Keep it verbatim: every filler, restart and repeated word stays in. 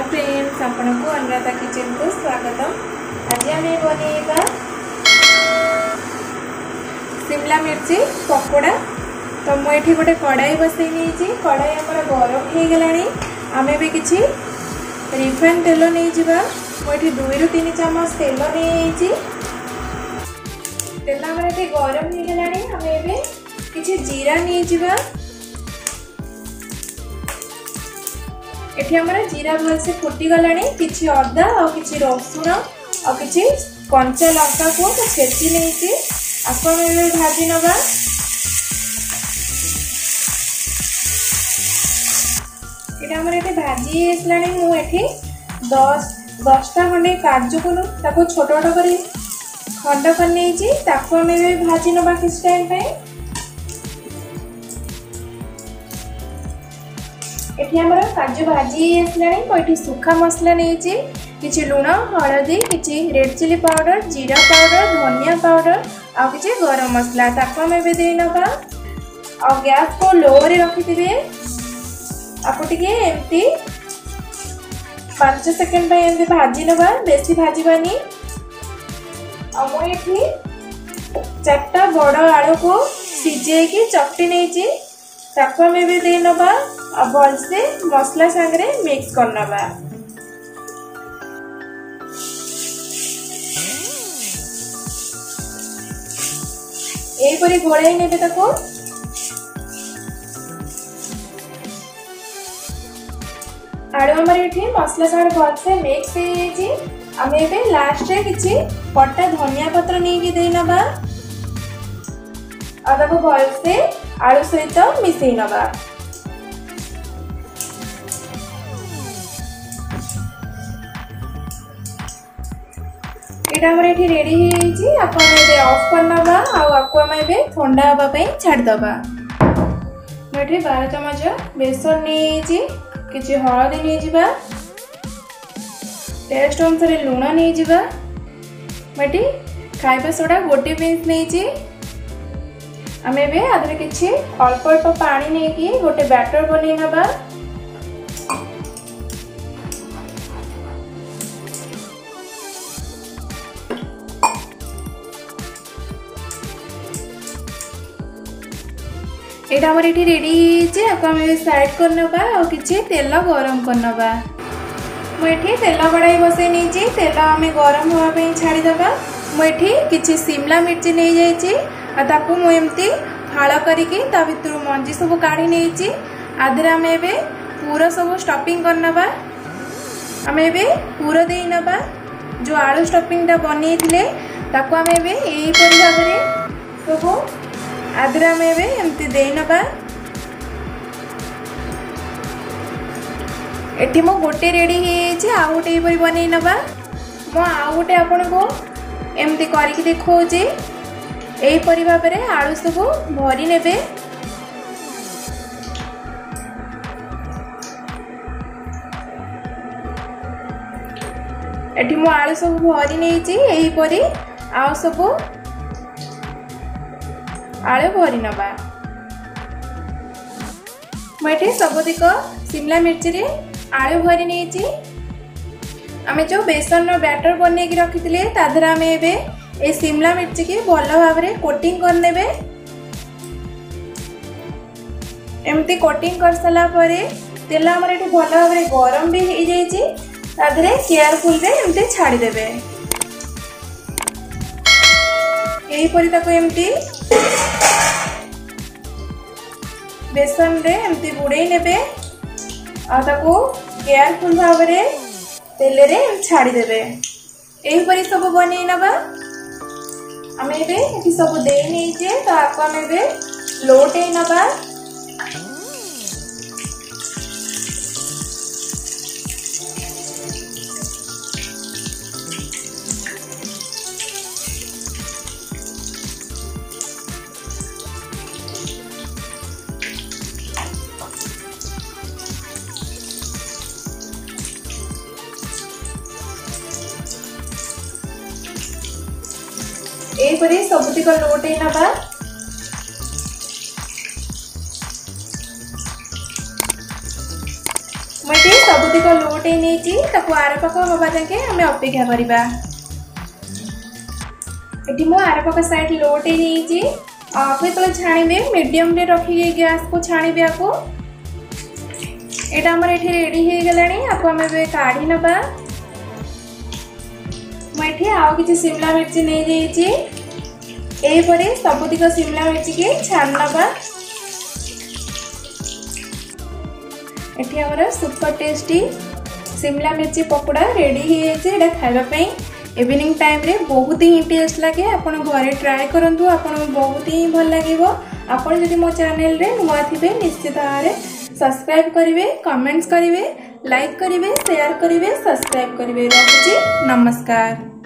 Friends, आपको Anuradha kitchen को स्वागतम। आज आम बनइबा शिमला मिर्ची पकोड़ा। तो मुझे गोटे कड़ाई बसई नहीं, कड़ाई आमर गरम हो गलानी। आम भी किसी रिफाइन तेल नहीं जावा। मुझे दुई रु तीन चामच तेल नहीं, तेल आम गरम हो गलानी। आम ए किसी जीरा नहीं जावा। एठी हमर जीरा भलसे फुटी गलानी। किछि अदा और किछि रसुण और किछि कंचा लंका को छेची नहीं आपको भाजी नवा। एटा हमर एठी भाजी आसलानी। मु एठी दस दसटा खंडे काजू को ताको छोट छोट कर खंड कर नहीं ताको हमें भाजी नवा किस टाइम पे। एठी हमर काजू भाजी आसलानी। मुझे सुखा मसला नहीं, किछि लुण हलदी किछि रेड चिली पाउडर जीरा पाउडर धनिया पाउडर और किछि गरम मसला ताको हमें भी दे नबा। और गैस को लो रे रखि दिबे। आपको टिके एमती पाँच सेकंड पे एमती भाजी नबा, बेसी भाजीबानी। और मु एठी चारटा बड़ आलू को सिजे की चकटी नहीं ताको हमें भी दे नबा। और भलसे मसला सांगरे मिक्स कर नबा। एपरी गोलाई नेबे ताको। आलू हमर एठी मसला सांगरे भलसे मिक्स हो जाई। आम एबे लास्ट रे किछि कटा धनिया पत्र नहीं की दे नबा। और ताको भलसे आलू सहित मिसई नबा। एटा हमर एठी रेडी हो जाई। आपन एबे ऑफ कर नबा। आ आपको हम एबे ठंडा होबा पई छाड़ दबा। एठी बारह चम्मच बेसन नहीं जी, किछि हळदी नहीं जिबा, टेस्ट अनुसार लूण नहीं जिबा, एठी खाइबा सोडा गोटे पिंच नहीं जी। आम एबे आदरे किछि अल्प अल्प पानी नहीं कि गोटे बैटर बनै नबा। एटा हमर एठी रेडी जे आपको हम साइड कर नबा। और किछि तेल गरम कर नबा। मु एठी तेल कड़ाई बसई नहीं, तेल आम गरम होबा पई छाड़ी दबा। मु एठी किछि शिमला मिर्ची नहीं जाइछि आ ताकू मु एम्ति फाळ करिकि ता भितरु मंजी सब काढी नेछि। आदरे आम एबे पूरा सब स्टफिंग कर नबा। आम एबे पूरा देई नबा। जो आलू स्टफिंग ता बनेइथिले ताकू आम एबे एई परि भाबरे सब आदरे आम एबे एम्ति देई नबा। एठी मो गोटे रेडी हे आ गोटे एपरि बनै नबा। मो आ गोटे आपन को एम्ति करिकि देखौजे। एई परि भाबरे आलू सब भरी नेबे। एठी मो आलू सब भरी नेछि। एई परि आ सब आलू भरी नबा। मुझे सबदिक शिमला मिर्ची रे आलू भरी नहीं। आम जो बेसन बैटर बन रखी थे ताधर आम ए शिमला मिर्ची की भल भाव में कोटिंग करने। एमती कोटिंग कर सारा पर तेल आमर ये भल भाव में गरम भी हो जाए। केयरफुल रे एमती छाड़ीदे। यहीपरी ताको एमती बेसन रे एमती बुड़े नेबे। आ ताको केयरफुल भाव में तेल रे छाड़ीदे। यहीपरी सब बनै नबा। आम एबे एठी सब दे नहीं तो आपको आम एबे लोटे नबा। एपरी सबुतिक लोटे नबा। मुझे सबुतिक लोटे नहीं ताको आर पाख हवा जाके आम अपेक्षा करवा। ये मो आर पाख साइड लोटे नहीं आपको जो छाणीबे मीडियम रे रखिए गैस को छाणीबे आपको। यहाँ ये रेडी हो गलानी आपको आम काढ़ी नबा। मुझे आउ कि शिमला मिर्ची नहीं जाइए यहीपरि सबुतिक शिमला मिर्ची की छाण नबा। ये सुपर टेस्टी शिमला मिर्ची पकोड़ा रेडी हो जाए खावाई। इवनिंग टाइम रे बहुत ही टेस्ट लगे। आप घरे ट्राए करूँ आपको बहुत ही भल लगे। आप मो चैनल रे नुआ थे निश्चित भाव में सब्सक्राइब करेंगे, कमेंट्स करेंगे, लाइक करेंगे, शेयर करेंगे, सब्सक्राइब करेंगे। रखुची नमस्कार।